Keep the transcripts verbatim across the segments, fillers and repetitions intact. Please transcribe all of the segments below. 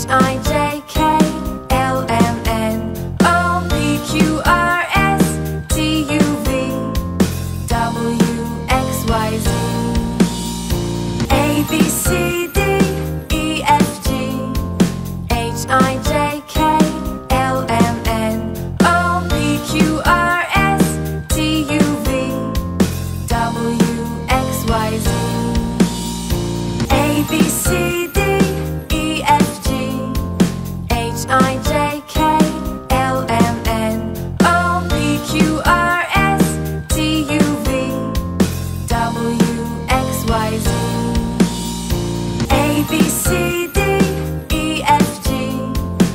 I, J, K, L, M, N, O, P, Q, R, S, T, U, V, W, X, Y, Z, A, B, C, D, E, F, G, H, I, J, K, L, M, N, O, P, Q, R, S, T, U, V, W, X, Y, Z, A, B, C, D, E, F, G, H, I, J, K, L, M, N, O, P, Q, R, S, T, U, V, W, X, Y, Z, A, B, C, D, E, F, G,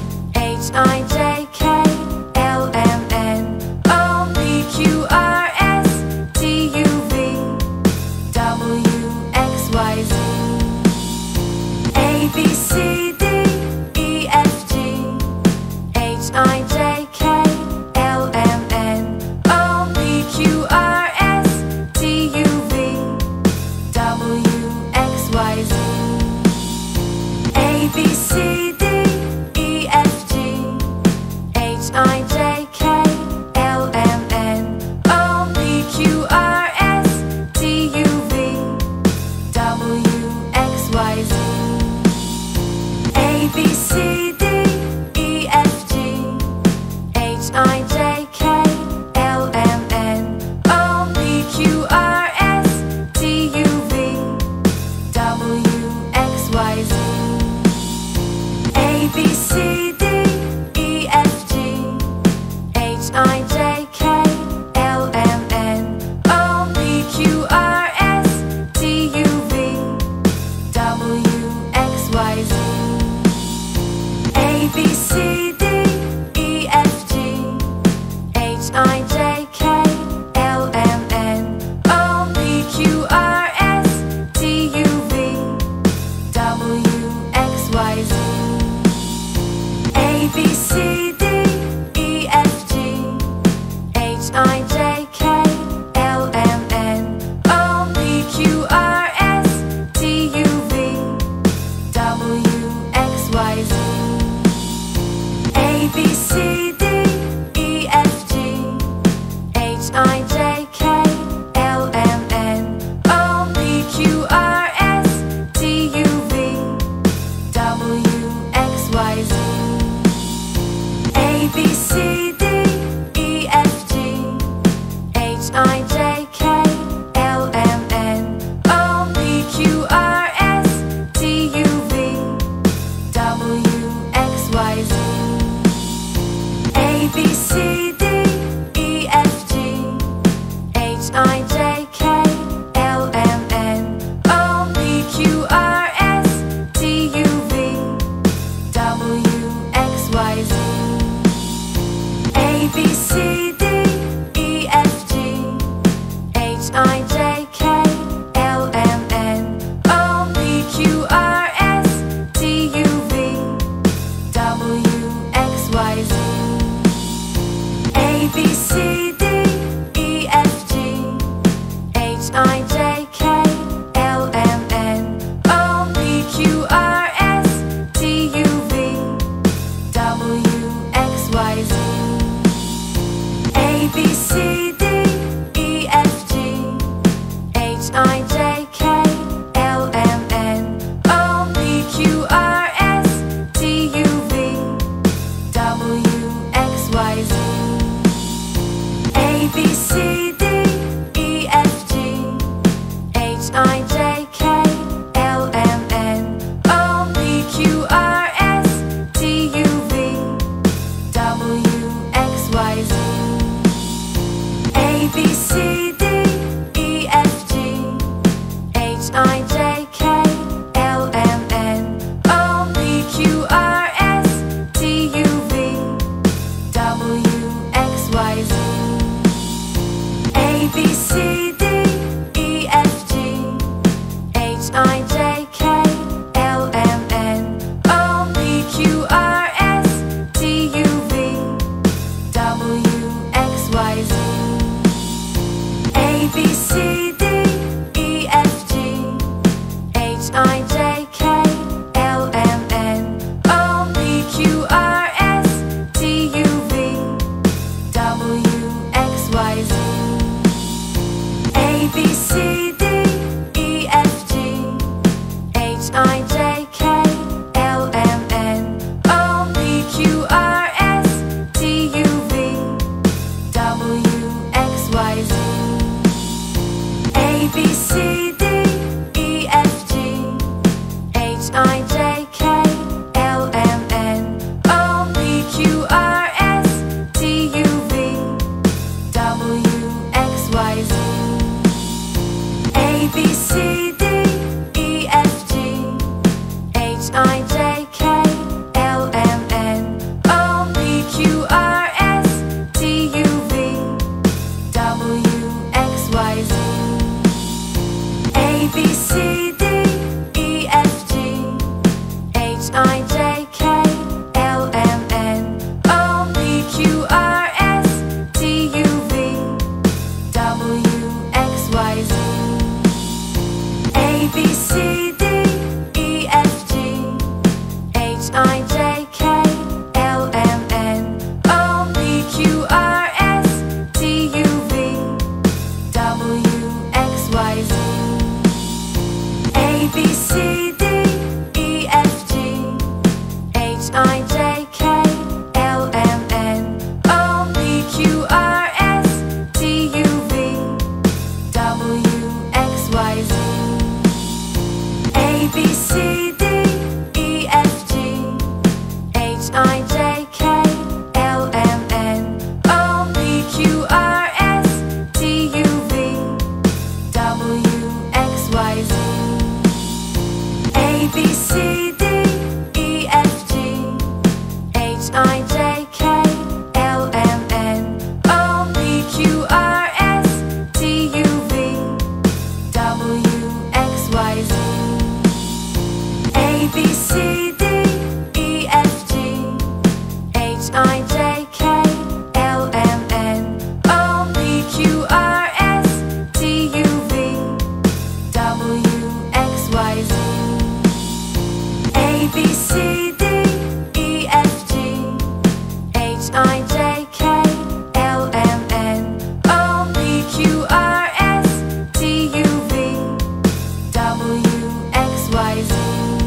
I, J, K, L, M, N, O, P, Q, R, S, T, U, V, W, X, Y, Z, A, B, C, D, E, F, G, H, I, J, K, L, M, N, O, P, Q, R, S, T, U, V, W, X, Y, Z, A, B, C, D, E, F, G, H, I, J, K, L, M, N, O, P, Q, R, S, T, U, V, W, X, Y, Z, A, B, C, D, E, F, G, H, I, J, K, L, M, N, O, P, Q, R, S, T, U, V, W, X, Y, Z,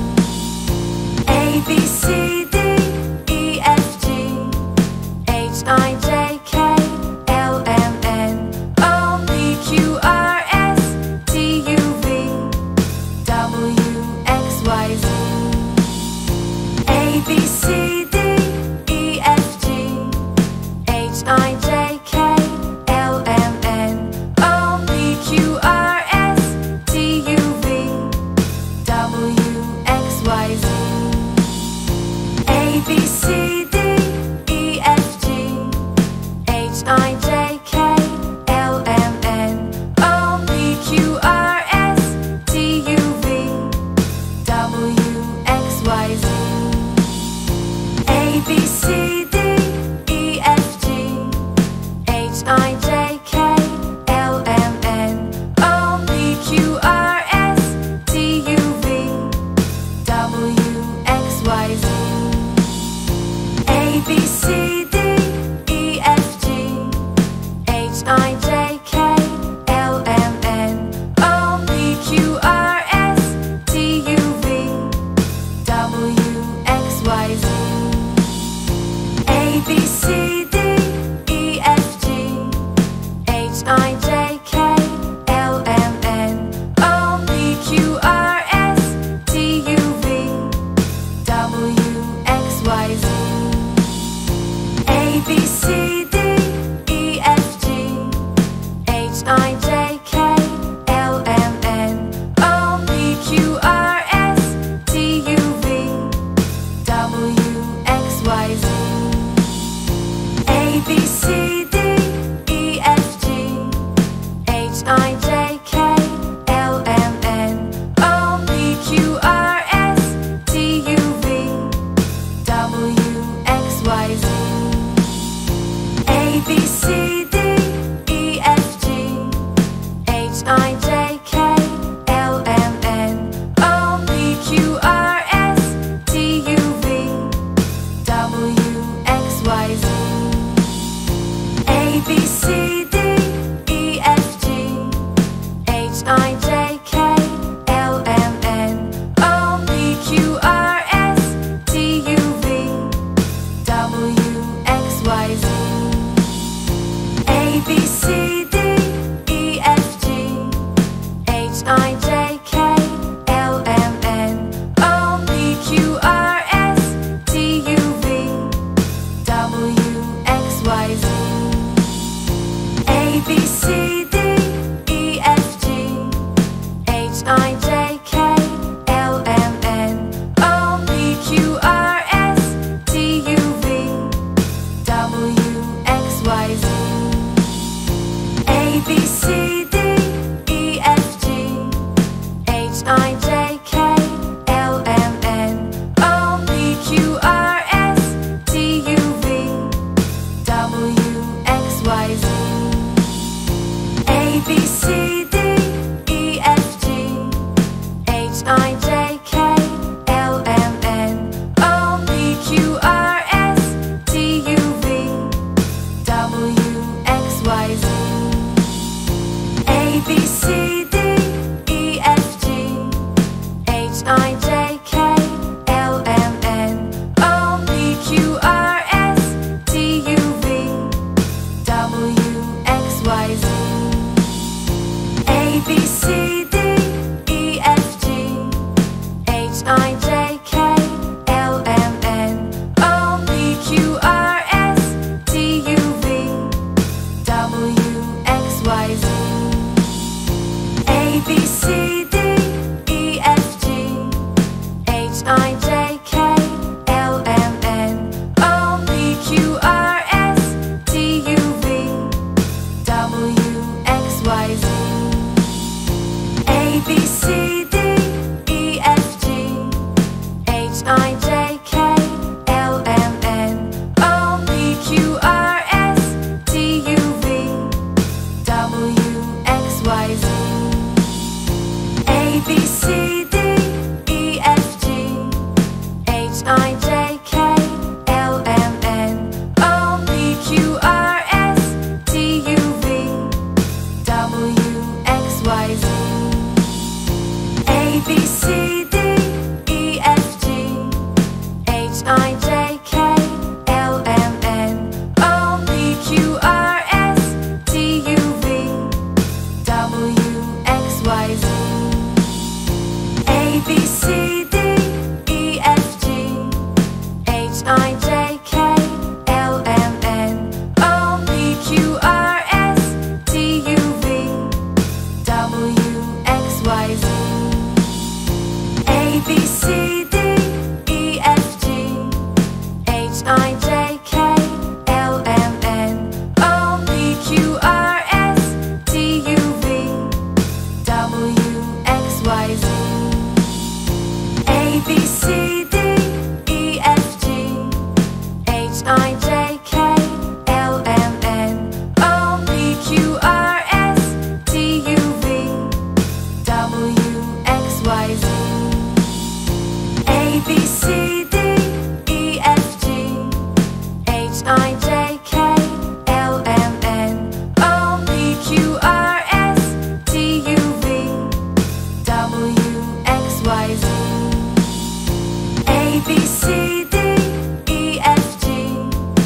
A, B, C, D, E, F, G, H, I, J, K, L, M, N, O, P, Q, R, S, T, U, V, W, X, Y, Z, A, B, C, D, E, F, G, H, I, J, K, L, M, N, O, P, Q, R, S, T, U, V, W, X, Y, Z, A, B, C, D, E, F, G, H, I, J, K, L, M, N, O, P, Q, R, S, T, U, V, W, X, Y, Z, A, B, C, D, E, F, G, H, I, J, K, L, M, N, O, P, Q, R, S, T, U, V, W, X, Y, Z, A, B, C, D, E, F, G, H, I, J, K, L, M, N, O, P, Q, R, S, T, U, V, W, X, Y, Z, A, B, C, D, E, F, G, H, I, J, K, L, M, N, O, P, Q, R, S, T, U, V, W, X, Y, Z, A, B, C, D, E, F, G, H, I, J, K, L, M, N, O, P, Q, R, S, T, U, V, W, X, Y, Z, A, B, C, D, E, F, G, H, I, J, K, L, M, N, O, P, Q, R, S, T, U, V, W, X, Y, Z, A, B, C, D, E, F, G, H, I, J, K, L, M, N, O, P, Q, R, S, T, U, V, A, B, C, D, E, F, G, H, I, J, K, L, M, N, O, P, Q, R, S, T, U, V, W, X, Y, Z, A, B, C, D, E, F, G, H, I, J, K, L, M, N, O, P, Q, R, S, T, U, V, W, X, Y, Z, A, B, C, D, E, F, G, H, I, J, K, L, M, N, O, P, Q, R, S, T, U, V, W, X, Y, Z, A, B, C, D, E, F, G, H, I, J, K, L, M, N, O, P, Q, R, S, T, U, V, W, X, Y, Z, H I J K L M N O P Q R S T U V W X Y Z A B C D E F G H I J K L M N O P Q R S T U V W X Y Z A B C D E F G H I J K L M N O P Q R S T U V W X Y Z A B C D E F G H I J K L M N O P Q R S T U V W X Y Z A B C D E F G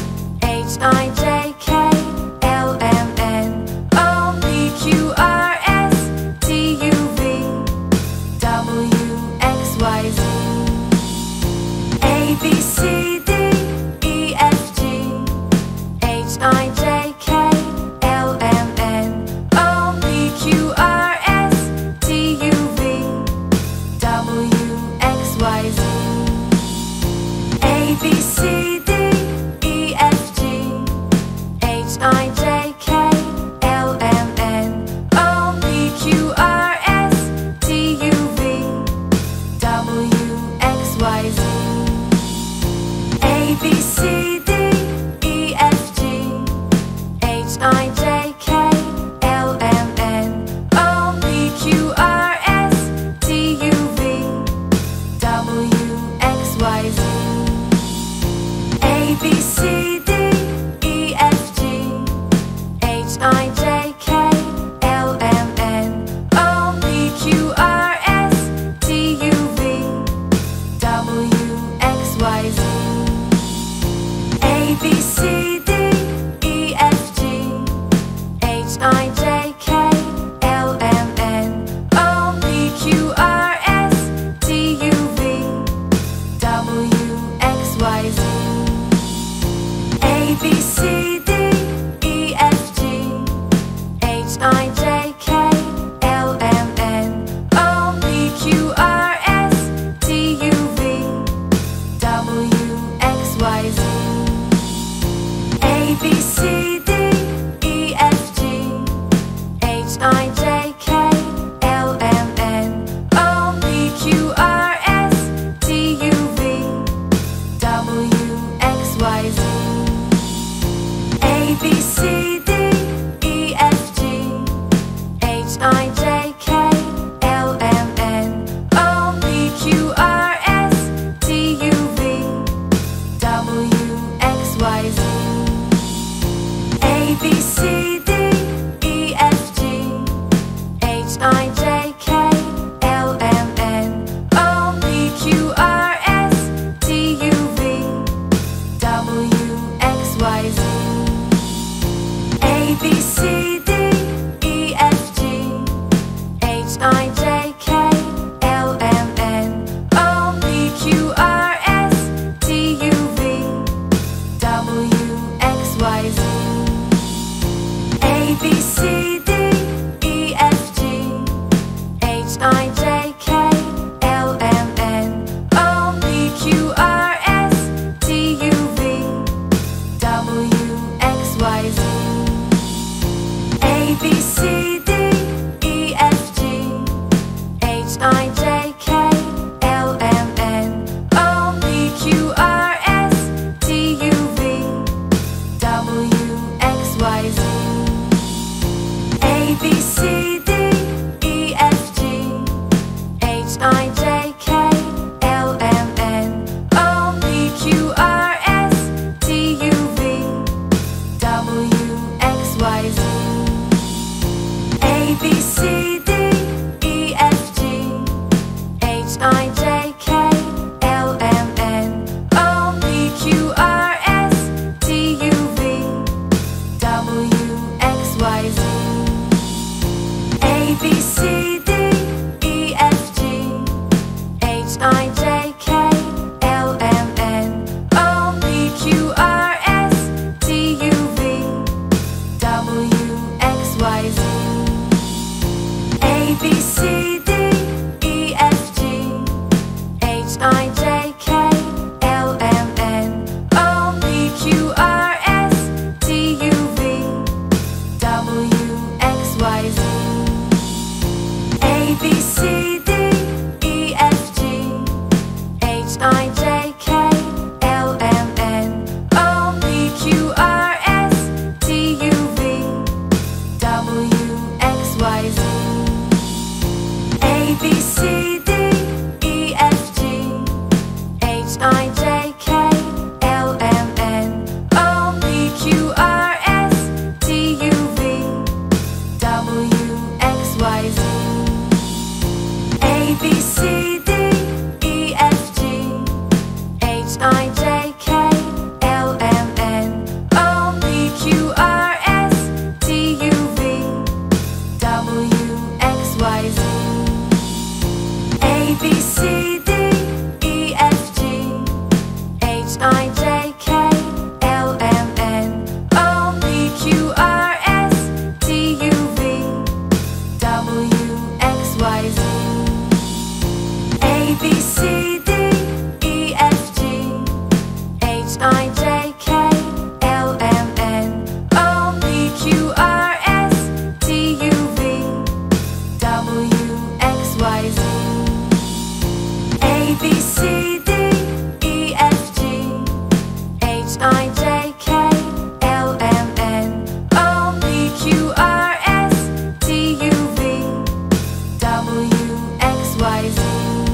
I, J, K, L, M, N, O, P, Q, R, S, T, U, V, W, X, Y, Z,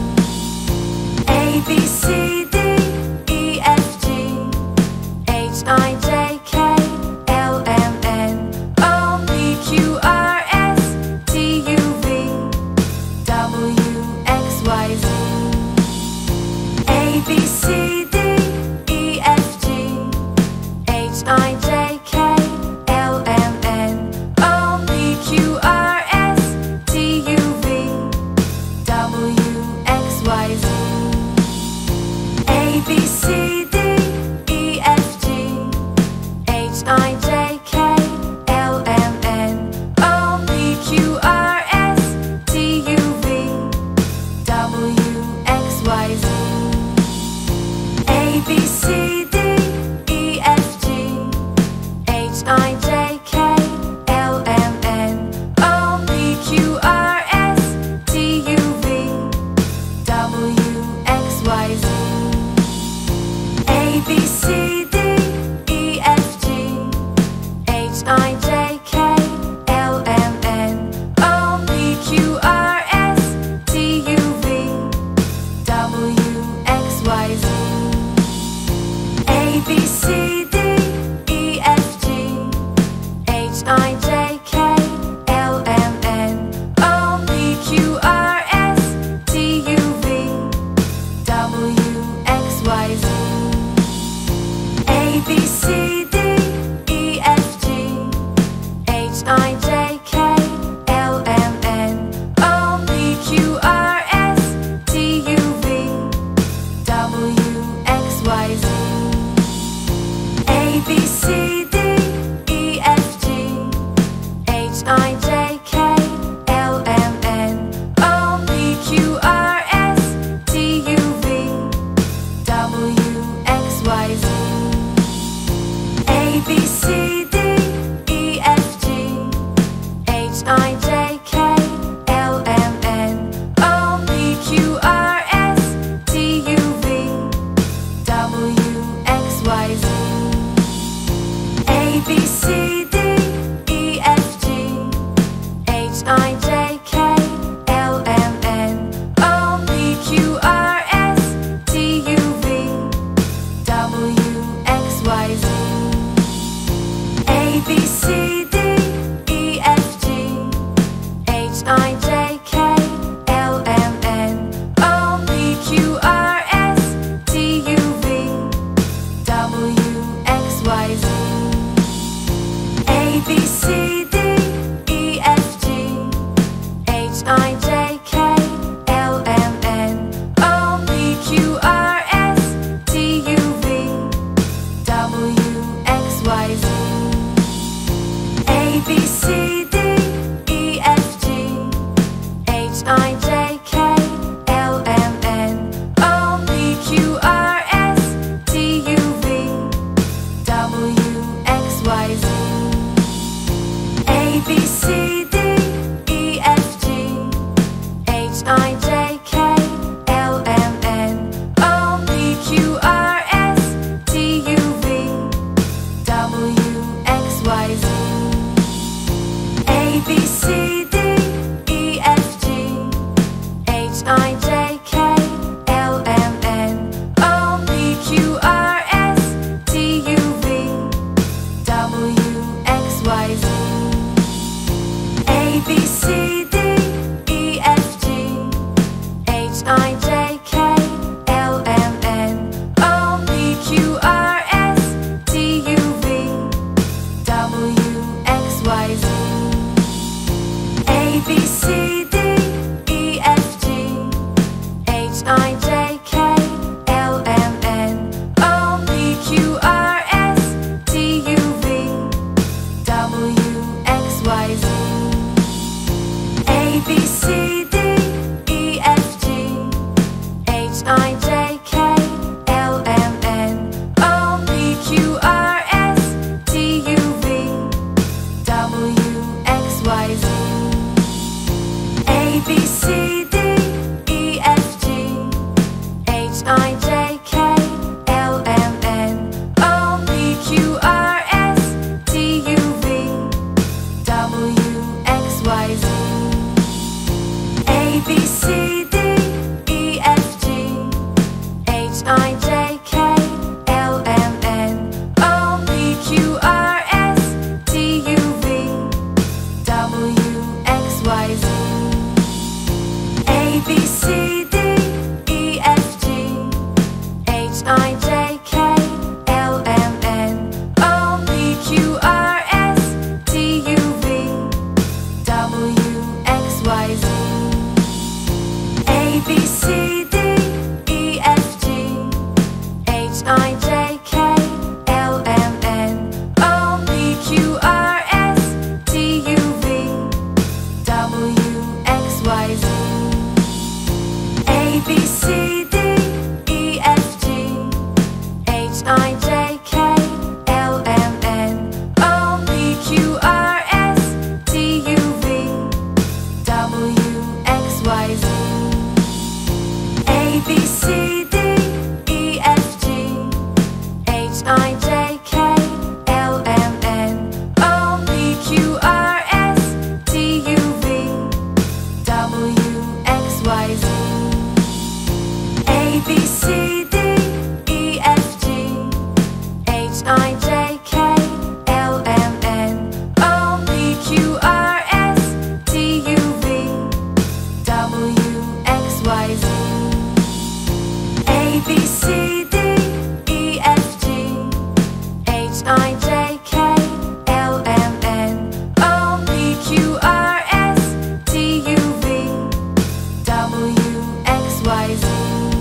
A, B, C, D, E, F, G, H, I, J, K, L, M, N, O, P, Q, R, S, T, U, V, W, X, Y, Z, A, B, C, D, E, F, G, H, I, J, K, L, M, N, O, P, Q, R, S, T, U, V, W, X, Y, Z, A, B, C, D, E, F, G, H, I, J, K, L, M, N, O, P, Q, R, S, T, U, V, W, X, Y, Z, A, B, C, D, E, F, G, H, I, J, K, L, M, N, O, P, Q, R, S, T, U, V, W, X, Y, Z, A, B, C, D, E, F, G, H, I, J, K, L, M, N, O, P, Q, R, S, T, U, V, W, X, Y, Z, A, B, C, D, E, F, G, H, I, J, K, L, M, N, O, P, Q, R, S, T, U, V, W, X, Y, Z, A, B, C, D, E, F, G, H, I, J, K, L, M, N, O, P, Q, R, S, T, U, V, W, X, Y, Z, A, B, C, D, E, F, G, H, I, J, K, L, M, N, O, P, Q, R, S, T, U, V, W, X, Y, Z, A, B, C, D, E, F, G, H, I, J, K, L, M, N, O, P, Q, R, S, T, U, V, W, X, Y, Z, A, B, C, D, E, F, G, H, I, J, K, L, M, N, O, P, Q, R, S, T, U, V, W, X, Y, Z, A, B, C, D, E, F, G, H, I, J, K, L, M, N, O, P, Q, R, S, T, U, V, W, X, Y, Z, A, B, C, D, E, F, G, H, I, J, K, L, M, N, O, P, Q, R, S, T, U, V, W, X, Y, Z, A, B, C, D, E, F, G, H, I, J, K, L, M, N, O, P, Q, R, S, T, U, V, W, X, Y, Z, A, B, C, D, E, F, G, H, I, J, K, L, M, N, O, P, Q, R, S, T, U, V, W, X, Y, Z, A, B, C, D, E, F, G, H, I, J, K, L, M, N, O, P, Q, R, S, T, U, V, W, X, Y, Z, A, B, C, D, E, F, G, H, I, J, K, L, M, N, O, P, Q, R, S, T, U, V, W, X, Y, Z, A, B, C, D, E, F, G, H, I, J, K, L, M, N, O, P, Q, R, S, T, U, V, W, X, Y, Z, A, B, C, D, E, F, G, H, I, J, K, L, M, N, O, P, Q, R, S, T, U, V, W, X, Y, Z, A, B, C, D, E, F, G, H, I, J, K, L, M, N, O, H I J K L M N O P Q R S T U V W X Y Z A B C D E F G H I J K L M N O P Q R S T U V W X Y Z A B C D E F G H I J K L M N O P Q R S T U V W X Y Z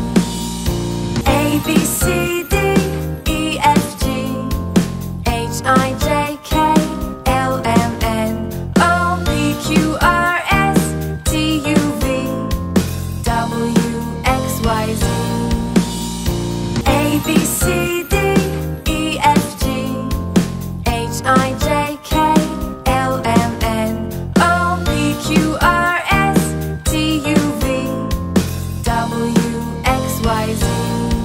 A B C D E F G H I J K L M N O P Q R S T U V W X Y Z A B C D E F G H I J K L M N O P Q R S T U V W X Y Z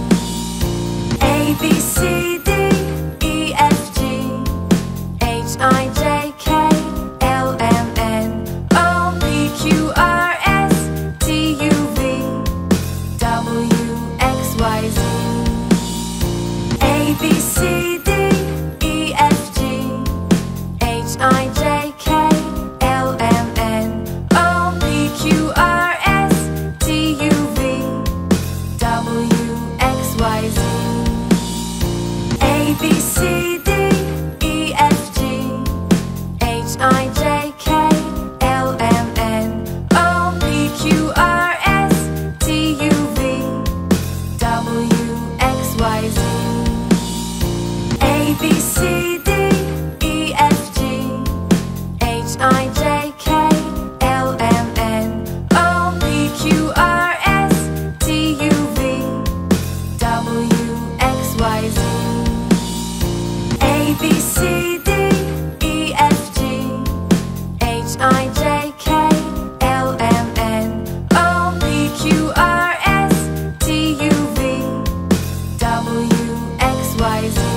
A B C D E F G H I J K L M N O P Q R S T U V W X Y Z A B C D E F G H I J K L M N O P Q R S T U V W X Y Z A B C D E F G H I J K L M N O P Q R S T U V W X Y Z A B C D E F G H I J K L M N O P Q R S T U V W X Y Z A B C D E F G H I J K L M N O P Q R S T U V W X Y Z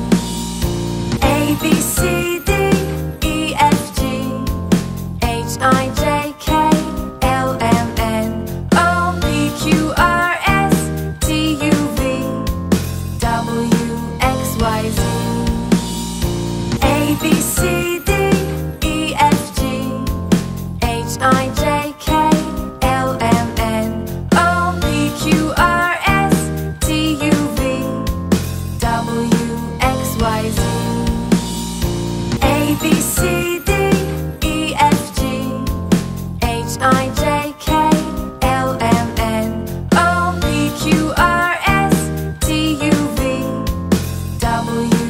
A B C D E F G H I J K L M N O P Q R S T U V W X Y Z A B C D E F G H I J K L M N O P Q R S T U V W X Y Z A B C D E F G H I J K L M N O P Q R S T U V W